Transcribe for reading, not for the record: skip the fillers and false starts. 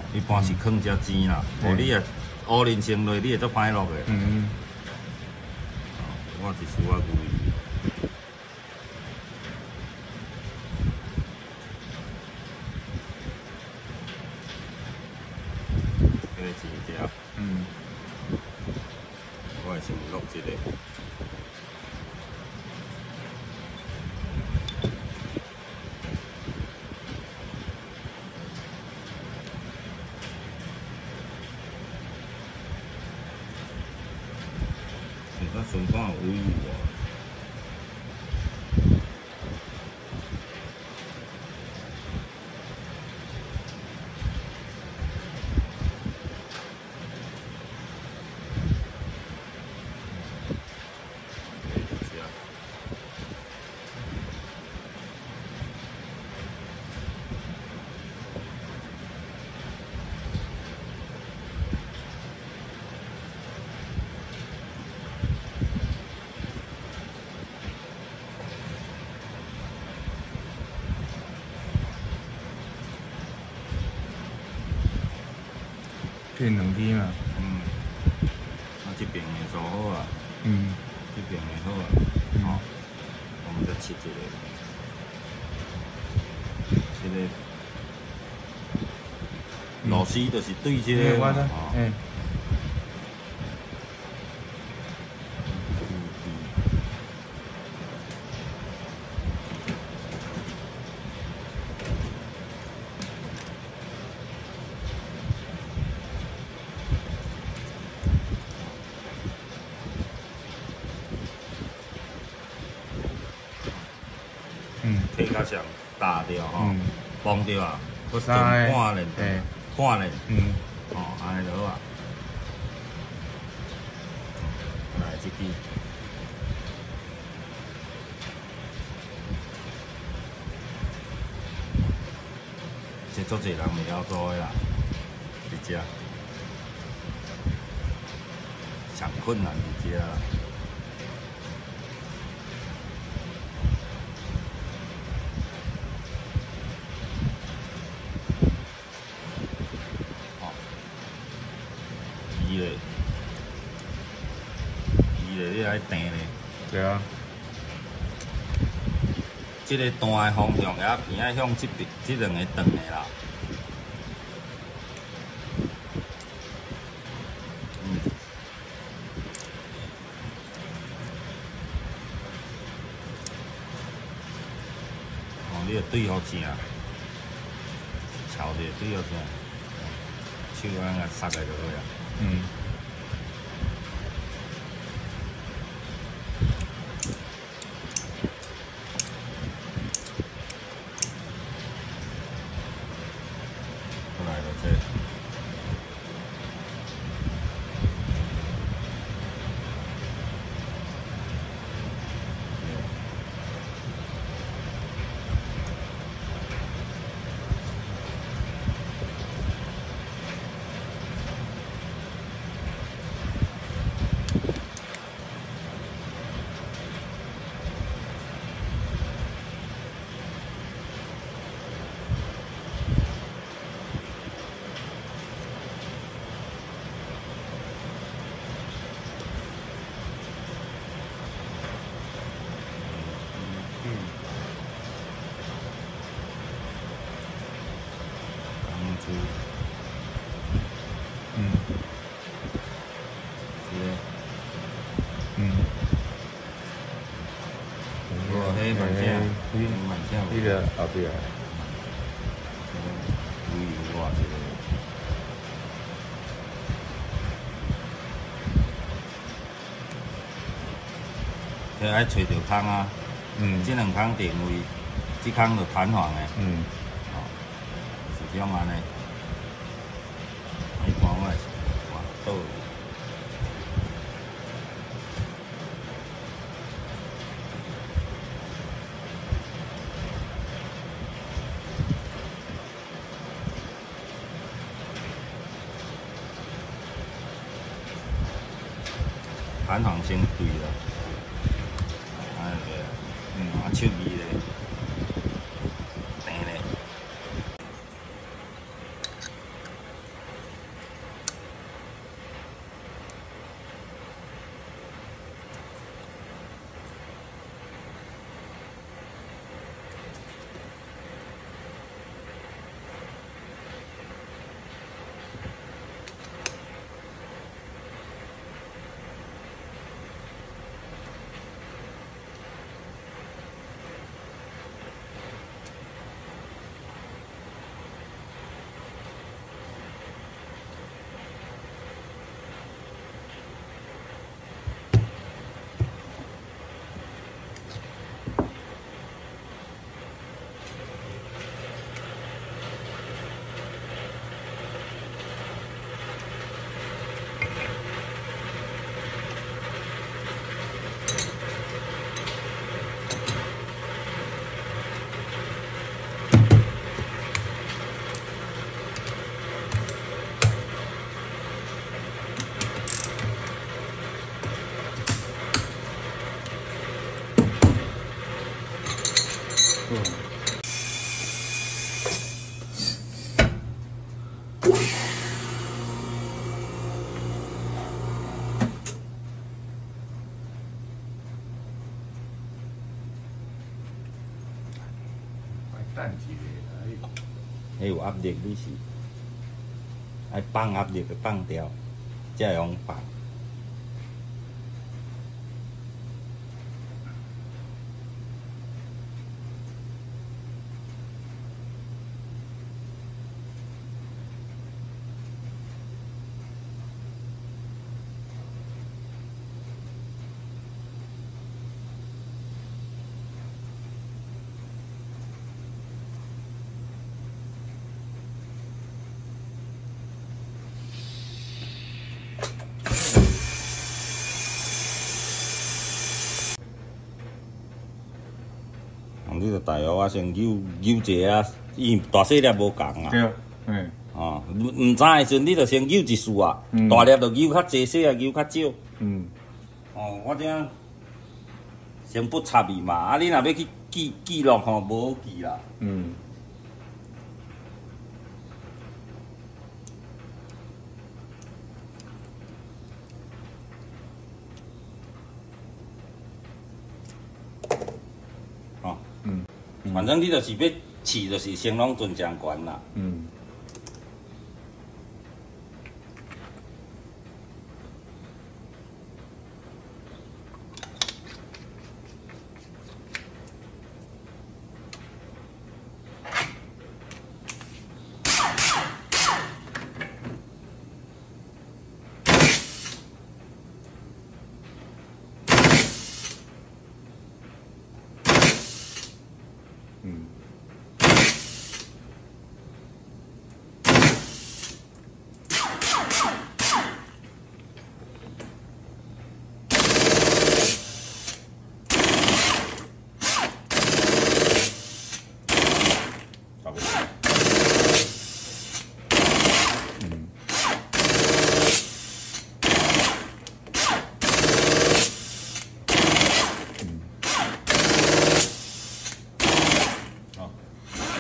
一般是放遮钱啦，无你啊乌人穿落，你会足歹落的。我是输啊牛鱼。这个钱条。我会先录一个。咱顺看有鱼无？ 这两支嘛。 这边的做好啊。这边的好啊。哦，我们再切一个。这个螺丝就是对这个。 我知。 体较上大条吼，崩着啊，搁上半链，半链，安尼就好啊。来这支，这足侪人袂晓做的啦，这只上困难这只啦。你来定咧。 对啊。 这个弹的方向也偏爱向这边，这两个长的啦。你要对好正，朝着对好正，手安尼塞下就好啊。这个后边。鱼油啊，这个爱找着空啊。这两空定位，这空就弹簧的。是这样安尼。一般我是哇倒。弹簧先对啦，安尼对啊，手艺咧，平咧。 迄有压力，你是爱放压力，放掉，才会用放。你着大约我先扭一下啊，伊大细粒无共啊。 对，嗯。 哦，唔知的时阵，你着先扭一束啊，大粒着扭较济，细啊扭较少。 嗯。 哦，我这样先不插伊嘛，啊，你若要去记录吼，无好记啦。 嗯。 哦。反正你就是要试，就是先拢准上悬啦。